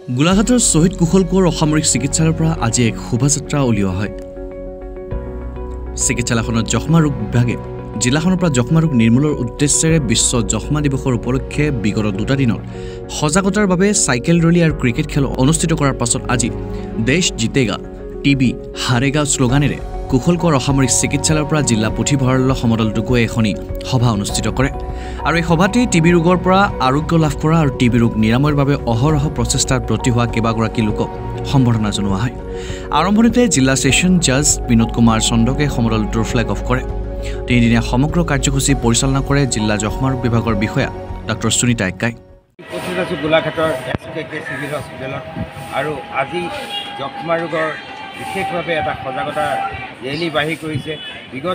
গোলাঘাটৰ শহীদ কুশল কোঁৱৰ অসামৰিক চিকিৎসালয়ৰ পৰা আজি এক শোভাযাত্ৰা উলিওৱা হয়। চিকিৎসালয়খনত যক্ষ্মা ৰোগ বিভাগে জিলাখনৰ পৰা যক্ষ্মা ৰোগ নিৰ্মূলৰ উদ্দেশ্যেৰে বিশ্ব যক্ষ্মা দিৱসৰ উপলক্ষে বিগত 2টা দিনত সজাগতাৰ বাবে চাইকেল ৰেলী আৰু ক্ৰিকেট খেল অনুষ্ঠিত কৰাৰ পাছত আজি দেশ জিতেগা টিবি হাৰেগা শ্লোগানেৰে কুশল কোঁৱৰ অসামৰিক চিকিৎসালয়ৰ পৰা জিলা পুথিভঁৰালৰ সমদলটো গৈ এখনি সভা অনুষ্ঠিত কৰে আৰু এই সভাতেই টিবি ৰোগৰ পৰা আৰোগ্য লাভ কৰা আৰু টিবি ৰোগ নিৰাময়ৰ বাবে অহৰহ প্ৰচেষ্টাৰ প্ৰতি হোৱা কেইবাগৰাকী লোকক সম্বৰ্ধনা জনোৱা হয়। আৰম্ভণিতে জিলা সেশন জাজ বিনোদ কুমাৰ চন্দকে সমদলটোৰ ফ্লেগ অফ কৰে। তিনিদিনীয়া সমগ্ৰ কাৰ্যসূচী পৰিচালনা কৰে জিলা যক্ষ্মা ৰোগ বিভাগৰ বিষয়া ডক্টৰ সুনিতা এক্কাই। গোলাঘাটৰ SKK চিভিল হস্পিটেলত আৰু আজি যক্ষ্মা ৰোগৰ বিশেষভাৱে এটা সজাগতা ৰেলী বাঢ়ি কৰিছে। বিগত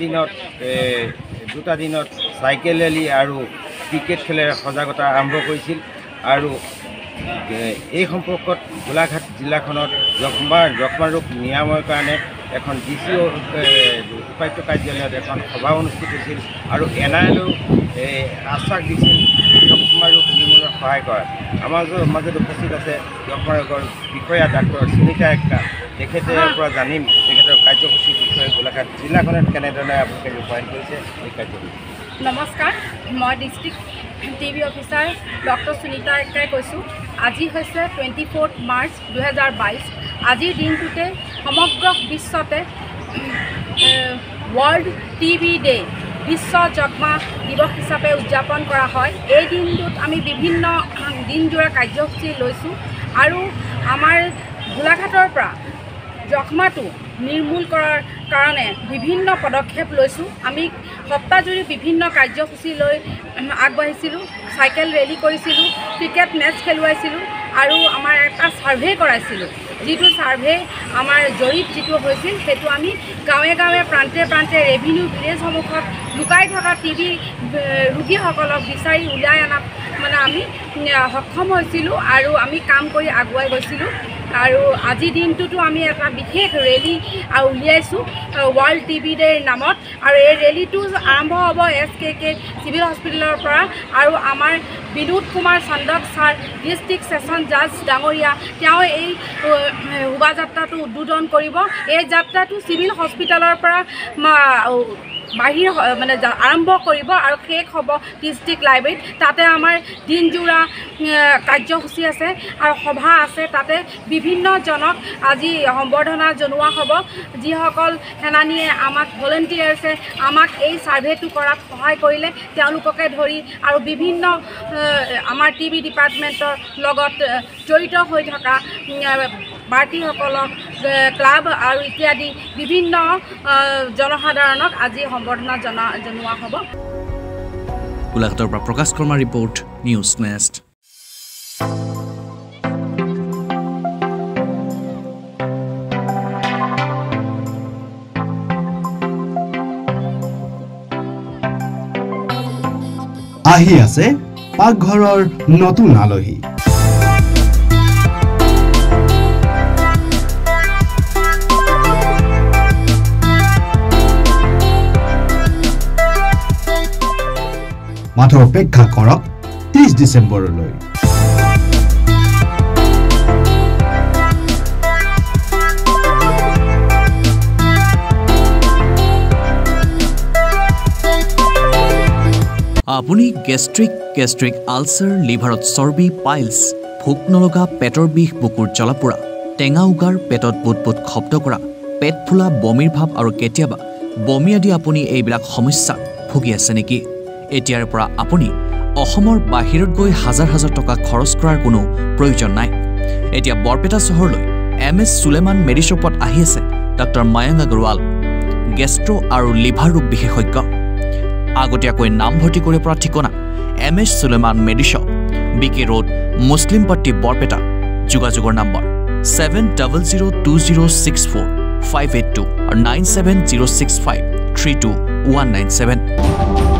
2টা দিনত চাইকেল ৰেলী আৰু ক্ৰিকেট খেলেৰে সজাগতা আৰম্ভ কৰিছিল আৰু এই সম্পৰ্কত গোলাঘাট জিলাখনত যক্ষ্মা ৰোগ নিৰাময়ৰ কাৰণে এখন DCO উপায়ুক্ত কাৰ্যালয়ত এখন সভা অনুষ্ঠিত হৈছিল আৰু NILও আশ্বাস দিছিল যক্ষ্মা ৰোগ নিৰ্মূলত সহায় কৰাত। আমাৰ মাজত উপস্থিত আছে যক্ষ্মা ৰোগৰ বিষয়া ডাক্তৰ সুনিতা এক্কা। তেখেতৰ পৰা জানিম তেখেতৰ কাৰ্যসূচীৰ বিষয়ে গোলাঘাট জিলাখনত কেনেধৰণে আপোনালোকে ৰূপায়ণ কৰিছে এই কাৰ্যসূচী। নমস্কাৰ, মই district TB officer doctor Sunita এক্কাই কৈছোঁ। আজি হৈছে 24 মাৰ্চ 2022। আজিৰ দিনটোতে সমগ্ৰ বিশ্বতে ৱৰ্ল্ড টিবি ডে বিশ্ব যক্ষ্মা দিৱস হিচাপে উদযাপন কৰা হয়। এই দিনটোত আমি বিভিন্ন দিনজোৰা কাৰ্যসূচী লৈছোঁ আৰু আমাৰ গোলাঘাটৰ পৰা যক্ষ্মাটো নিৰ্মূল কৰাৰ কাৰণে বিভিন্ন পদক্ষেপ লৈছোঁ। আমি সপ্তাহজুৰি বিভিন্ন কাৰ্যসূচী লৈ আগবাঢ়িছিলোঁ, চাইকেল ৰেলী কৰিছিলোঁ, ক্ৰিকেট মেচ খেলুৱাইছিলোঁ আৰু আমাৰ এটা ছাৰ্ভে কৰাইছিলোঁ। যিটো ছাৰ্ভে আমাৰ জৰীপ যিটো হৈছিল সেইটো আমি গাঁৱে গাঁৱে প্ৰান্তে প্ৰান্তে ৰেভিনিউ ভিলেজসমূহত লুকাই থকা টিবি ৰোগীসকলক বিচাৰি উলিয়াই অনাত আমি সক্ষম হৈছিলোঁ আৰু আমি কাম কৰি আগুৱাই গৈছিলোঁ। আৰু আজিৰ দিনটোতো আমি এটা বিশেষ ৰেলী উলিয়াইছোঁ ৱৰ্ল্ড টিবি ডেৰ নামত আৰু এই ৰেলীটো আৰম্ভ হ'ব SKK চিভিল হস্পিটেলৰ পৰা আৰু আমাৰ বিনোদ কুমাৰ চন্দক ছাৰ ডিষ্ট্ৰিক্ট ছেছন জাজ ডাঙৰীয়া তেওঁ এই শোভাযাত্ৰাটো উদ্বোধন কৰিব। এই যাত্ৰাটো চিভিল হস্পিটেলৰ পৰা আৰম্ভ কৰিব আৰু শেষ হ'ব ডিষ্ট্ৰিক্ট লাইব্ৰেৰীত। তাতে আমাৰ দিনজোৰা কাৰ্যসূচী আছে আৰু সভা আছে। তাতে বিভিন্নজনক আজি সম্বৰ্ধনা জনোৱা হ'ব। যিসকল সেনানীয়ে আমাক ভলেণ্টিয়াৰ্ছে আমাক এই ছাৰ্ভেটো কৰাত সহায় কৰিলে তেওঁলোককে ধৰি আৰু বিভিন্ন আমাৰ টিবি ডিপাৰ্টমেণ্টৰ লগত জড়িত হৈ থকা পাৰ্টীসকলক ক্লাব আৰু ইত্যাদি বিভিন্ন জনসাধাৰণক আজি সম্বৰ্ধনা জনোৱা হ'ব। গোলাঘাটৰ পৰা প্ৰকাশ কৰ্মাৰ ৰিপৰ্ট, নিউজ নেষ্ট। আহি আছে পাকঘৰৰ নতুন আলহী। মাত্ৰ অপেক্ষা কৰক 30 ডিচেম্বৰলৈ। আপুনি গেষ্ট্ৰিক আলচাৰ, লিভাৰত চৰ্বি, পাইলছ, ভোক নলগা, পেটৰ বিষ, বুকুৰ জ্বলা-পোৰা, টেঙা উগাৰ, পেটত বুট শব্দ কৰা, পেট ফুলা, বমিৰ ভাৱ আৰু কেতিয়াবা বমি আদি আপুনি এইবিলাক সমস্যাত ভুগি আছে নেকি? এতিয়াৰ পৰা আপুনি অসমৰ বাহিৰত গৈ হাজাৰ হাজাৰ টকা খৰচ কৰাৰ কোনো প্ৰয়োজন নাই। এতিয়া বৰপেটা চহৰলৈ MS সুলেমান মেডিশ্বপত আহি আছে ডক্টৰ মায়াংক আগৰৱাল, গেষ্ট্ৰ' আৰু লিভাৰ ৰোগ বিশেষজ্ঞ। আগতীয়াকৈ নামভৰ্তি কৰিব পৰা ঠিকনা MS Suleman Medishop, BK road, Muslim Patti, Barpeta. যোগাযোগৰ নম্বৰ 7002064582 আৰু 9706532 197।